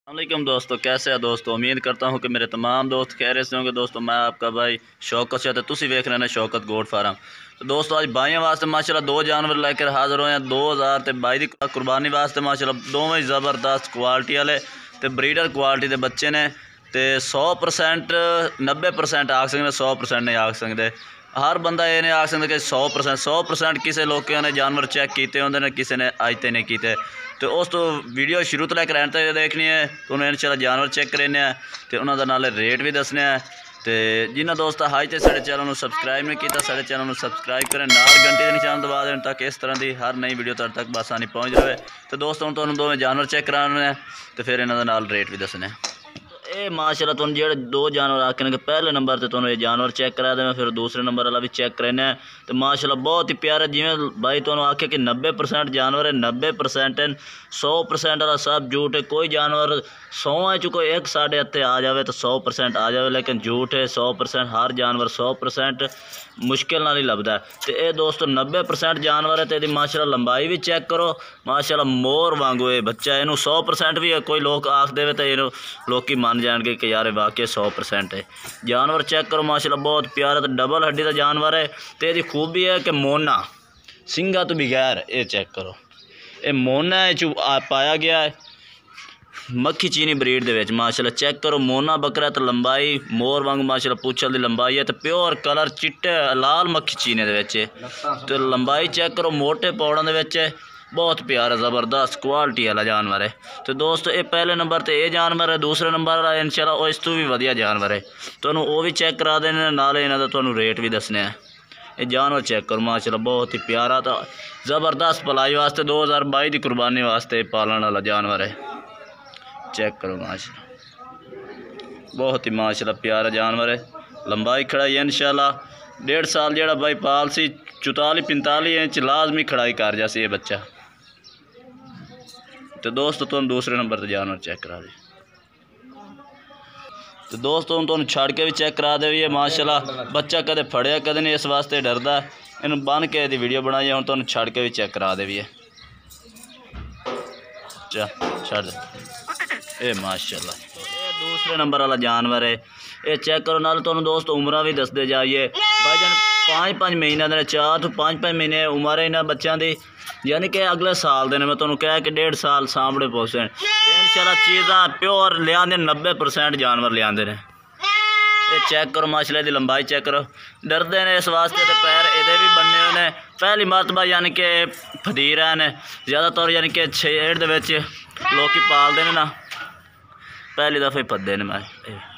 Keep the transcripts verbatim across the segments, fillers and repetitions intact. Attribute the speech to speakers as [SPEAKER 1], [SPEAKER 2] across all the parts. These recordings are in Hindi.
[SPEAKER 1] अस्सलामुअलैकुम दोस्तों, कैसे है दोस्तों। उम्मीद करता हूँ कि मेरे तमाम दोस्त खैरियत से होंगे। दोस्तों मैं आपका भाई शौकत से, तुसी वेख रहे हैं शौकत गोट फार्म। तो दोस्तों आज भाइयों वास्ते माशाल्लाह दो जानवर लेकर हाजिर होए हैं। दो हज़ार ते बाई दी कुर्बानी वास्ते माशाल्लाह दोवें ज़बरदस्त क्वालिटी वाले ते ब्रीडर क्वालिटी के बच्चे ने। तो सौ परसेंट नब्बे परसेंट आख सकते, सौ परसेंट नहीं आख सकते। हर बंदा ये नहीं आख सकता कि सौ परसेंट सौ परसेंट किसी लोग ने जानवर चेक किए होंगे ने, किसी ने अज तक नहीं किए। तो उस तो वीडियो शुरू तो लैके एंड तक देखनी है। तो उन्हें इंशाल्लाह जानवर चेक करने तो उन्होंने नाले रेट भी दसने हैं। तो जिन्होंने दोस्त हाई तो साढ़े चैनल को सबसक्राइब नहीं किया, साढ़े चैनल को सबसक्राइब करें, नाल घंटे के निशान दबा दें ताकि इस तरह की हर नई वीडियो तुहाडे तक बसानी पहुँच जाए। तो दोस्तों तुहानूं दोवें जानवर चेक कराने तो फिर इन्हों नाल रेट भी दसने। ये माशाल्लाह तुम जो दो जानवर आखे ने पहले नंबर से तुम ये जानवर चेक करा दें, फिर दूसरे नंबर वाला भी चेक करने। तो माशाल्लाह बहुत ही प्यारा, जिमें भाई तुम आखे कि नब्बे परसेंट जानवर है, नब्बे परसेंट है, सौ परसेंट वाला सब झूठ है। कोई जानवर सौ चु कोई एक साढ़े हत्थे आ जाए तो सौ परसेंट आ जाए, लेकिन झूठ है सौ परसेंट। हर जानवर सौ परसेंट मुश्किल नाल ही लभदा है। तो ये दोस्तों नब्बे परसेंट जानवर है। तो ये माशाल्लाह लंबाई भी चेक करो, माशाल्लाह मोर वांगू ये बच्चा है। इनू सौ परसेंट भी है, कोई लोग आख दे तो इनू लोग मान जाएंगे कि यार वाकई सौ परसेंट है। जानवर चेक करो माशाल्लाह बहुत प्यारा। तो डबल हड्डी का जानवर है। तो ये खूबी है कि मोना सिंगा तो बगैर, ये चेक करो ये मोना चू पाया गया है मक्खी चीनी ब्रीड दे विच। माशाल्लाह चेक करो मोना बकरा। तो लंबाई मोर वांग माशाल्लाह पूछल दी लंबाई है। तो प्योर कलर चिट्टे लाल मक्खी चीने दे विच। तो लंबाई चेक करो मोटे पौड़ों दे विच, बहुत प्यारा ज़बरदस्त क्वालिटी वाला जानवर है। तो दोस्तों ये पहले नंबर पर यह जानवर है, दूसरे नंबर वाला इंशाल्लाह इस तो भी वधिया जानवर है। तो वो भी चेक करा देने, नाले इन्हां दा तुहानूं रेट भी दसने। ये जानवर चेक करो माशाल्लाह बहुत ही प्यारा। तो ज़बरदस्त पलाई वास्ते दो हज़ार बाई की कुर्बानी वास्ते पालन वाला जानवर है। चेक करो माशाल्लाह बहुत ही माशाल्लाह प्यारा जानवर है। लंबाई खड़ाई है इंशाल्लाह डेढ़ साल जेड़ा भाई पाल सी चौताली पैंताली इंच लाजमी खड़ाई कर जासी ये बच्चा। तो दोस्तों तुम दूसरे नंबर पर जानवर चेक करा दे। तो दोस्तों तुम छड़ के भी चेक करा दे। ये माशाल्लाह बच्चा कदे फड़िया कदे नहीं, इस वास्ते डरदा है। इन्हूं बन के दी वीडियो बनाई है, तुम छड़ के भी चेक करा दे भी है। चा छड़ दे ये माशाल्लाह ये दूसरे नंबर वाला जानवर है। ये चेक करो, नाल तुहानूं दोस्त उम्र भी दसदे जाइए। भाईजान पाँच पाँच महीने दे चार तो पाँच पाँच महीने उम्र है इन्हां बच्चों की, यानी कि अगले साल दे ने। मैं तुहानूं कहा कि डेढ़ साल सामने पहुँचे इंशाल्लाह चीज़ां प्योर लिया नब्बे परसेंट जानवर लिया ने। ये चेक करो माशाल्लाह दी लंबाई चेक करो, डरते ने इस वास्ते। तो पैर ये भी बनने हुए ने पहली मरतबा, यानी कि फदीर है ज़्यादातर, यानी कि छेड़ दे विच लोग पालते हैं ना, पहली दफ़े पदे ने। मैं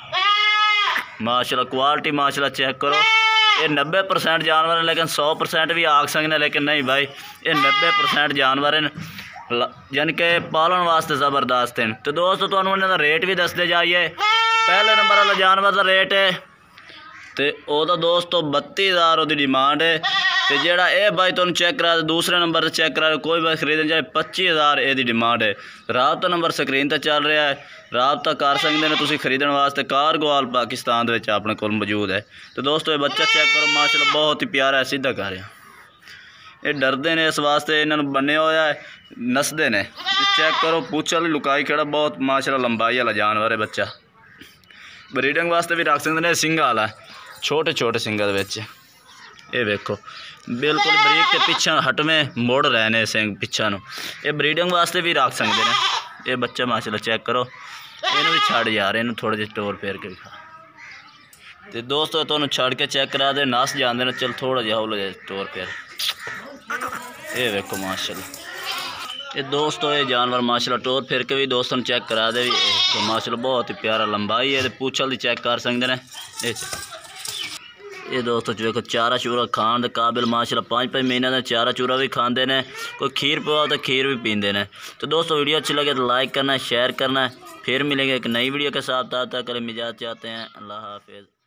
[SPEAKER 1] माशाल्लाह क्वालिटी माशाल्लाह चेक करो। ये नब्बे परसेंट जानवर हैं, लेकिन सौ परसेंट भी आख सकते, लेकिन नहीं भाई ये नब्बे परसेंट जानवर हैं, यानी कि पालन वास्ते ज़बरदस्त हैं। तो दोस्तों तुहानूं इन्हां दा रेट भी दसदे जाइए। पहले नंबर वाला जानवर का रेट है तो वह दोस्तों बत्ती हज़ार वो डिमांड है। तो जोड़ा ये भाई तुम चेक करा दूसरे नंबर से चेक करा कोई भाई खरीदना चाहे पच्ची हज़ार ये डिमांड है। राबता नंबर स्क्रीन पर चल रहा है, राबता कर सकते हैं तुम खरीदने वास्ते। कारगोवाल पाकिस्तान के अपने को मौजूद है। तो दोस्तों ये बच्चा चेक करो माशाल्लाह बहुत ही प्यारा है, सीधा कर रहा ये डरते ने इस वास्ते इन्होंने बने होया है, नसदे ने। चेक करो पूछल लुकाई खड़ा, बहुत माशाल्लाह लंबाई वाला जानवर है। बच्चा ब्रीडिंग वास्ते भी रख सकते हैं। सिंगा वाला छोटे छोटे सिंगा ये वेखो बिल्कुल बरीक के पिछा हटवें मुड़ रहे हैं सिंह पिछा नूं, ये ब्रीडिंग वास्ते भी रख सकते हैं। ये बच्चा माशाल्लाह चेक करो, इन्हूं भी छड़ यार, इन्हूं थोड़े जिहे टोर फेर के दिखा। तो दोस्तों तुहानूं छड़ के चेक करा दे, नस जाते हैं, चल थोड़ा जिहा हौला जिहा टोर फेर। ये वेखो माशाल्लाह ये दोस्तों ये जानवर माशाल्लाह टोर फिर के भी दोस्तों ने चेक करा दे। तो माशाल्लाह बहुत ही प्यारा लंबाई है। पूछल दी चेक कर सकते हैं। ये ये दोस्तों देखो चारा चूरा खाण दे काबिल माशाल्लाह पाँच पाँच महीने का चारा चूरा भी खाते हैं। कोई खीर पवा तो खीर भी पीते हैं। तो दोस्तों वीडियो अच्छी लगे तो लाइक करना है, शेयर करना है। फिर मिलेंगे एक नई वीडियो के साथ, तब तक के लिए इजाज़त चाहते हैं। अल्लाह हाफिज़।